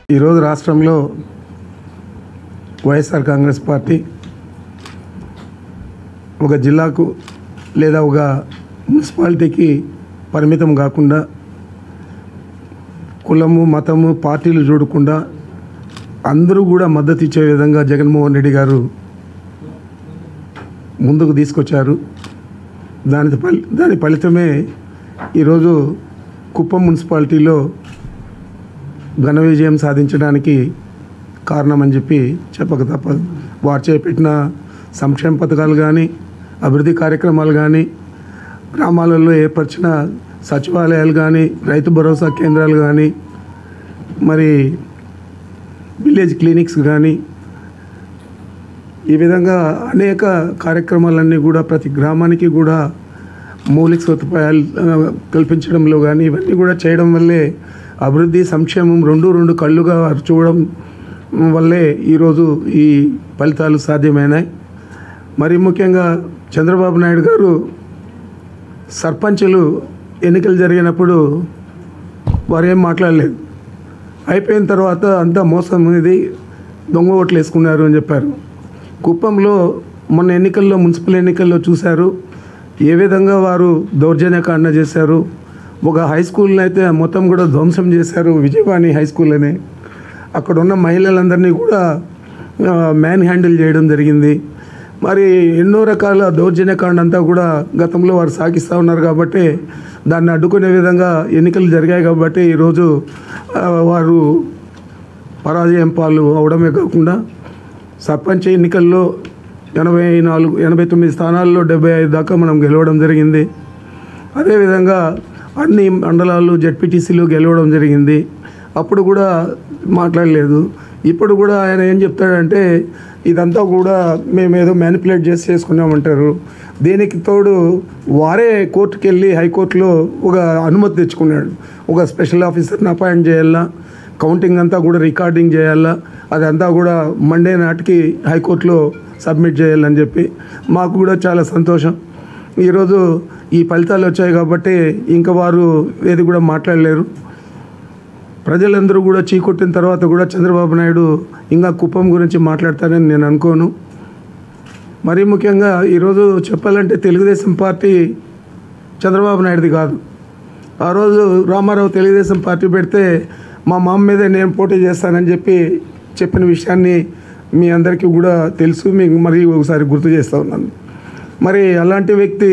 ఈరోజు రాష్ట్రంలో వైఎస్ఆర్ కాంగ్రెస్ పార్టీ ఒక జిల్లాకు లేదా ఒక మున్సిపాలిటీకి పరిమితం కాకుండా కులము మతము పార్టీలు చూడకుండా అందరూ కూడా మద్దతు ఇచ్చే విధంగా జగన్మోహన్ రెడ్డి గారు ముందుకు తీసుకొచ్చారు. దాని ఫలితమే ఈరోజు కుప్పం మున్సిపాలిటీలో ఘన విజయం సాధించడానికి కారణమని చెప్పి చెప్పక తప్పదు. వారు చేపట్టిన సంక్షేమ పథకాలు కానీ, అభివృద్ధి కార్యక్రమాలు కానీ, గ్రామాలలో ఏర్పరిచిన సచివాలయాలు కానీ, రైతు భరోసా కేంద్రాలు కానీ, మరి విలేజ్ క్లినిక్స్ కానీ, ఈ విధంగా అనేక కార్యక్రమాలన్నీ కూడా ప్రతి గ్రామానికి కూడా మౌలిక సదుపాయాలు కల్పించడంలో కానీ ఇవన్నీ కూడా చేయడం వల్లే అభివృద్ధి సంక్షేమం రెండు కళ్ళుగా చూడడం వల్లే ఈరోజు ఈ ఫలితాలు సాధ్యమైనాయి. మరి ముఖ్యంగా చంద్రబాబు నాయుడు గారు సర్పంచులు ఎన్నికలు జరిగినప్పుడు వారు ఏం మాట్లాడలేదు. అయిపోయిన తర్వాత అంతా మోసం, ఇది దొంగ ఓట్లు వేసుకున్నారు అని చెప్పారు. కుప్పంలో మొన్న ఎన్నికల్లో, మున్సిపల్ ఎన్నికల్లో చూశారు ఏ విధంగా వారు దౌర్జన్యకాండ చేశారు. ఒక హై స్కూల్ని అయితే మొత్తం కూడా ధ్వంసం చేశారు, విజయవాణి హై స్కూల్ అని. అక్కడ ఉన్న మహిళలందరినీ కూడా మ్యాన్ హ్యాండిల్ చేయడం జరిగింది. మరి ఎన్నో రకాల దౌర్జన్యకాండ అంతా కూడా గతంలో వారు సాగిస్తూ ఉన్నారు కాబట్టి దాన్ని అడ్డుకునే విధంగా ఎన్నికలు జరిగాయి. కాబట్టి ఈరోజు వారు పరాజయం పాలు అవడమే కాకుండా సర్పంచ్ ఎన్నికల్లో 89 స్థానాల్లో 75 దాకా మనం గెలవడం జరిగింది. అదేవిధంగా అన్ని మండలాలు జెడ్పీటీసీలు గెలవడం జరిగింది. అప్పుడు కూడా మాట్లాడలేదు. ఇప్పుడు కూడా ఆయన ఏం చెప్తాడంటే ఇదంతా కూడా మేమేదో మ్యానిపులేట్ చేసుకున్నామంటారు. దీనికి తోడు వారే కోర్టుకు వెళ్ళి హైకోర్టులో ఒక అనుమతి తెచ్చుకున్నాడు. ఒక స్పెషల్ ఆఫీసర్ని అపాయింట్ చేయాలా, కౌంటింగ్ అంతా కూడా రికార్డింగ్ చేయాలా, అదంతా కూడా మండే నాటికి హైకోర్టులో సబ్మిట్ చేయాలని చెప్పి మాకు కూడా చాలా సంతోషం. ఈరోజు ఈ ఫలితాలు వచ్చాయి కాబట్టి ఇంకా వారు ఏది కూడా మాట్లాడలేరు. ప్రజలందరూ కూడా చీకొట్టిన తర్వాత కూడా చంద్రబాబు నాయుడు ఇంకా కుప్పం గురించి మాట్లాడతారని నేను అనుకోను. మరీ ముఖ్యంగా ఈరోజు చెప్పాలంటే తెలుగుదేశం పార్టీ చంద్రబాబు నాయుడుది కాదు. ఆ రోజు రామారావు తెలుగుదేశం పార్టీ పెడితే మా మామ మీదే నేను పోటీ చేస్తానని చెప్పిన విషయాన్ని మీ అందరికీ కూడా తెలుసు. మీకు మరి ఒకసారి గుర్తు చేస్తూ ఉన్నాను. మరి అలాంటి వ్యక్తి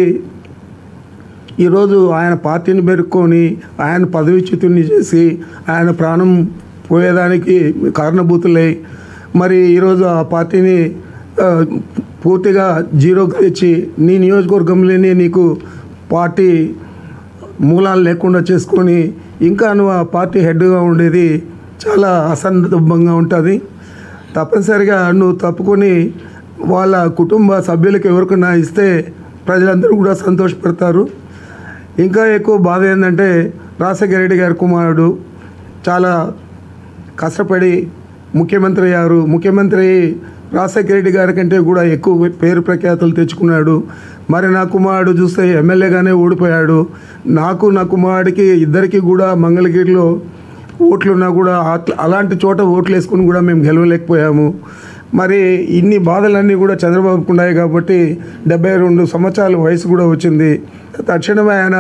ఈరోజు ఆయన పార్టీని పెరుక్కొని ఆయన పదవిచ్యుతుని చేసి ఆయన ప్రాణం పోయేదానికి కారణభూతులై మరి ఈరోజు ఆ పార్టీని పూర్తిగా జీరోకి తెచ్చి నీ నియోజకవర్గంలోనే నీకు పార్టీ మూలాలు లేకుండా చేసుకొని ఇంకా నువ్వు ఆ పార్టీ హెడ్గా ఉండేది చాలా అసందర్భంగా ఉంటుంది. తప్పనిసరిగా నువ్వు తప్పుకొని వాళ్ళ కుటుంబ సభ్యులకు ఎవరికైనా ఇస్తే ప్రజలందరూ కూడా సంతోషపడతారు. ఇంకా ఎక్కువ బాధ ఏంటంటే రాజశేఖర రెడ్డి గారి కుమారుడు చాలా కష్టపడి ముఖ్యమంత్రి అయ్యారు. ముఖ్యమంత్రి రాజశేఖర రెడ్డి గారి కంటే కూడా ఎక్కువ పేరు ప్రఖ్యాతులు తెచ్చుకున్నాడు. మరి నా కుమారుడు చూస్తే ఎమ్మెల్యేగానే ఓడిపోయాడు. నాకు నా కుమారుడికి ఇద్దరికి కూడా మంగళగిరిలో ఓట్లున్నా కూడా అలాంటి చోట ఓట్లు వేసుకుని కూడా మేము గెలవలేకపోయాము. మరి ఇన్ని బాధలన్నీ కూడా చంద్రబాబుకు ఉన్నాయి కాబట్టి 72 సంవత్సరాల వయసు కూడా వచ్చింది. తక్షణమే ఆయన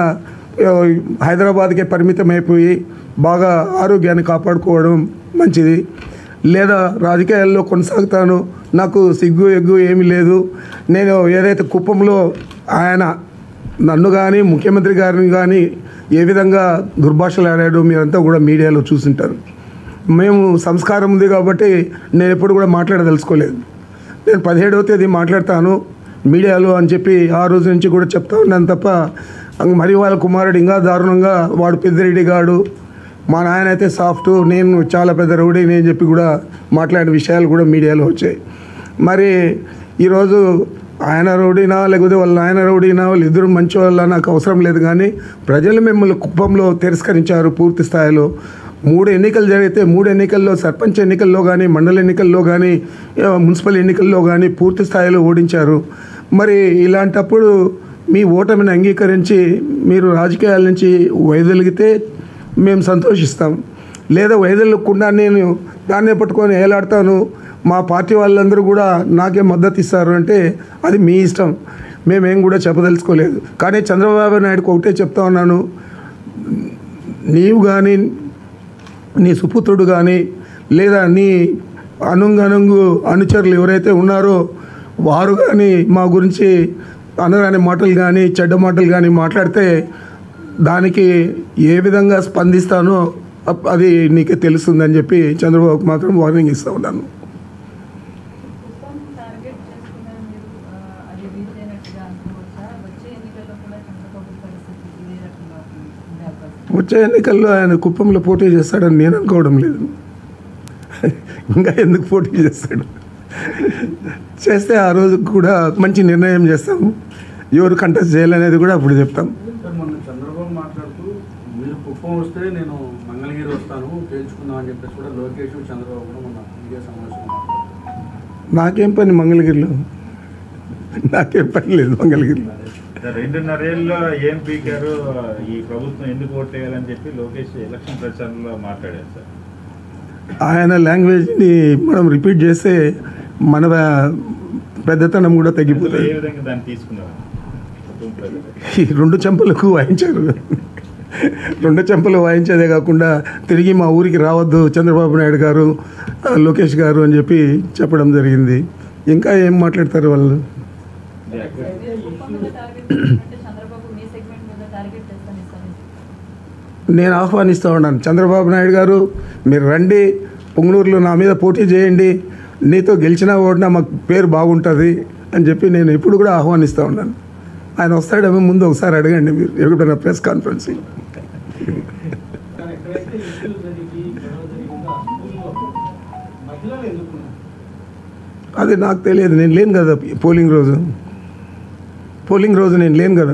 హైదరాబాద్కే పరిమితం అయిపోయి బాగా ఆరోగ్యాన్ని కాపాడుకోవడం మంచిది. లేదా రాజకీయాల్లో కొనసాగుతాను, నాకు సిగ్గు ఎగ్గు ఏమీ లేదు, నేను ఏదైతే కుప్పంలో ఆయన నన్ను కానీ ముఖ్యమంత్రి గారిని కానీ ఏ విధంగా దుర్భాషలు ఆడాడో మీరంతా కూడా మీడియాలో చూసింటారు. మేము సంస్కారం ఉంది కాబట్టి నేను ఎప్పుడు కూడా మాట్లాడదలుచుకోలేదు. నేను 17వ తేదీ మాట్లాడతాను మీడియాలో అని చెప్పి ఆ రోజు నుంచి కూడా చెప్తా ఉన్నాను తప్ప మరి వాళ్ళ కుమారుడు ఇంకా దారుణంగా వాడు పెద్దిరెడ్డి గాడు, మా నాయన అయితే సాఫ్ట్, నేను చాలా పెద్ద రౌడీని అని చెప్పి కూడా మాట్లాడిన విషయాలు కూడా మీడియాలో వచ్చాయి. మరి ఈరోజు ఆయన రౌడీనా లేకపోతే వాళ్ళ నాయన రౌడీనా, వాళ్ళు ఇద్దరు మంచి వాళ్ళ నాకు అవసరం లేదు. కానీ ప్రజలు మిమ్మల్ని కుప్పంలో తిరస్కరించారు పూర్తి స్థాయిలో. 3 ఎన్నికలు జరిగితే 3 ఎన్నికల్లో సర్పంచ్ ఎన్నికల్లో కానీ, మండల ఎన్నికల్లో కానీ, మున్సిపల్ ఎన్నికల్లో కానీ పూర్తి స్థాయిలో ఓడించారు. మరి ఇలాంటప్పుడు మీ ఓటమిని అంగీకరించి మీరు రాజకీయాల నుంచి వైదొలిగితే మేము సంతోషిస్తాం. లేదా వైదొలగకుండా నేను దాన్నే పట్టుకొని ఏలాడతాను, మా పార్టీ వాళ్ళందరూ కూడా నాకే మద్దతు ఇస్తారు అంటే అది మీ ఇష్టం, మేమేం కూడా చెప్పదలుచుకోలేదు. కానీ చంద్రబాబు నాయుడుకి ఒకటే చెప్తా ఉన్నాను, నీవు కానీ నీ సుపుత్రుడు కానీ లేదా నీ అనుంగు అనుచరులు ఎవరైతే ఉన్నారో వారు కానీ మా గురించి అనరాని మాటలు కానీ చెడ్డ మాటలు కానీ మాట్లాడితే దానికి ఏ విధంగా స్పందిస్తానో అది నీకే తెలుస్తుందని చెప్పి చంద్రబాబుకి మాత్రం వార్నింగ్ ఇస్తూ ఉన్నాను. వచ్చే ఎన్నికల్లో ఆయన కుప్పంలో పోటీ చేస్తాడని నేను అనుకోవడం లేదు. ఇంకా ఎందుకు పోటీ చేస్తాడు? చేస్తే ఆ రోజు కూడా మంచి నిర్ణయం చేస్తాము, ఎవరు కంటెస్ట్ చేయాలనేది కూడా అప్పుడు చెప్తాం. మొన్న చంద్రబాబు మాట్లాడుతూ మీరు కుప్పం వస్తే నేను మంగళగిరి వస్తాను తేల్చుకుందాం అని చెప్పేసి కూడా లోకేష్ చంద్రబాబు కూడా మొన్న మీడియా సమావేశంలో మాట్లాడుతున్నారు. నాకేం పని మంగళగిరిలో, నాకేం పని లేదు మంగళగిరిలో. 2.5 ఏళ్ళలో ఏం పీకారు, ఈ ప్రభుత్వం ఎందుకు ఓట్లేయాలని చెప్పి లోకేష్ ఎలక్షన్ ప్రచారంలో మాట్లాడారు సార్. ఆయన లాంగ్వేజ్ని మనం రిపీట్ చేస్తే మన పెద్దతనం కూడా తగ్గిపోతుంది. ఏ విధంగా దాన్ని తీసుకున్నారు? ఈ 2 చెంపలకు వాయించారు. 2 చెంపలు వాయించేదే కాకుండా తిరిగి మా ఊరికి రావద్దు చంద్రబాబు నాయుడు గారు, లోకేష్ గారు అని చెప్పి చెప్పడం జరిగింది. ఇంకా ఏం మాట్లాడతారు వాళ్ళు? నేను ఆహ్వానిస్తూ ఉన్నాను, చంద్రబాబు నాయుడు గారు మీరు రండి, పొంగనూరులో నా మీద పోటీ చేయండి, నీతో గెలిచినా ఓడినా మాకు పేరు బాగుంటుంది అని చెప్పి నేను ఇప్పుడు కూడా ఆహ్వానిస్తూ ఉన్నాను. ఆయన వస్తాడేమో ముందు ఒకసారి అడగండి మీరు ఎక్కడైనా ప్రెస్ కాన్ఫరెన్స్. అది నాకు తెలియదు, నేను లేను కదా పోలింగ్ రోజు నేను లేను కదా.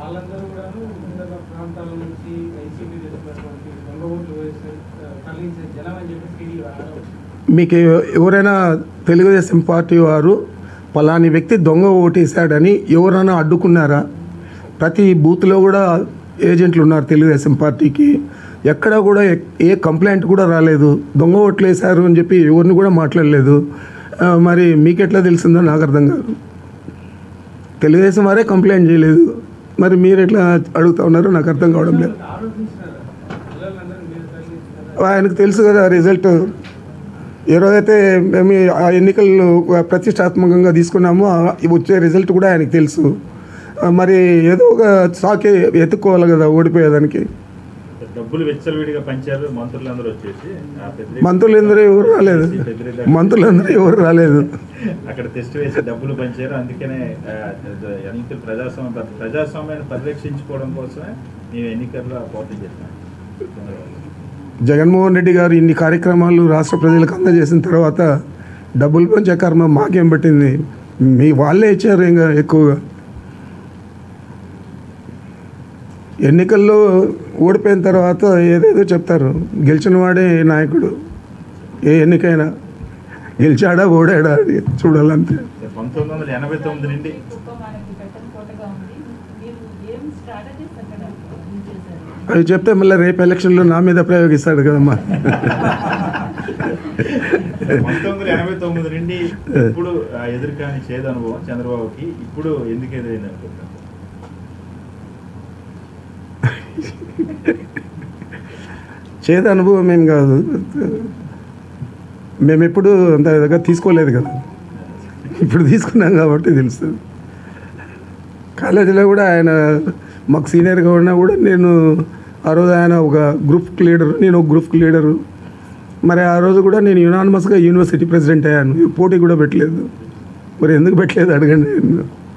మీకు ఎవరైనా తెలుగుదేశం పార్టీ వారు పలాని వ్యక్తి దొంగ ఓటేశాడని ఎవరైనా అడ్డుకున్నారా? ప్రతి బూత్లో కూడా ఏజెంట్లు ఉన్నారు తెలుగుదేశం పార్టీకి, ఎక్కడ కూడా ఏ కంప్లైంట్ కూడా రాలేదు. దొంగ ఓట్లు వేశారు అని చెప్పి ఎవరిని కూడా మాట్లాడలేదు. మరి మీకెట్లా తెలిసిందో నాకు అర్థం కాదు. తెలుగుదేశం వారే కంప్లైంట్ చేయలేదు, మరి మీరు ఎట్లా అడుగుతా ఉన్నారో నాకు అర్థం కావడం లేదు. ఆయనకు తెలుసు కదా రిజల్ట్. ఏ రోజైతే మేము ఆ ఎన్నికలు ప్రతిష్టాత్మకంగా తీసుకున్నామో వచ్చే రిజల్ట్ కూడా ఆయనకు తెలుసు. మరి ఏదో ఒక సాకే ఎత్తుక్కోవాలి కదా ఓడిపోయేదానికి. డబ్బులు విచ్చలవిడిగా పంచారు మంత్రులందరూ వచ్చేసి. మంత్రులందరూ ఎవరు రాలేదు. అక్కడ టెస్ట్ వేసి డబ్బులు పంచారు. అందుకనే ఎన్నికలు ప్రజాస్వామ్యాన్ని పరిరక్షించుకోవడం కోసమే మేము ఎన్నికల్లో పోటీ చేస్తాం. జగన్మోహన్ రెడ్డి గారు ఇన్ని కార్యక్రమాలు రాష్ట్ర ప్రజలకు అందజేసిన తర్వాత డబ్బులు పంచే కర్మ మాకేం పట్టింది? మీ వాళ్ళే ఇచ్చారు ఇంకా ఎక్కువగా. ఎన్నికల్లో ఓడిపోయిన తర్వాత ఏదేదో చెప్తారు, గెలిచిన వాడే నాయకుడు. ఏ ఎన్నికైనా గెలిచాడా ఓడాడా అది చూడాలంతే. 1989 నుండి అవి చెప్తే మళ్ళీ రేపు ఎలక్షన్లో నా మీద ప్రయోగిస్తాడు కదమ్మా. 1989 నుండి ఇప్పుడు ఎదురుకాని చేదు అనుభవం చంద్రబాబుకి ఇప్పుడు ఎందుకు ఎదురైంది అనుకుంటున్నారు? చేదు అనుభవం ఏం కాదు, మేము ఎప్పుడు అంత దగ్గర తీసుకోలేదు కదా, ఇప్పుడు తీసుకున్నాం కాబట్టి తెలుస్తుంది. కాలేజీలో కూడా ఆయన మాకు సీనియర్గా ఉన్నా కూడా నేను ఆ రోజు ఆయన ఒక గ్రూప్ లీడరు, నేను ఒక గ్రూప్ లీడరు. మరి ఆ రోజు కూడా నేను యునానిమస్గా యూనివర్సిటీ ప్రెసిడెంట్ అయ్యాను, పోటీ కూడా పెట్టలేదు. మరి ఎందుకు పెట్టలేదు అడగండి.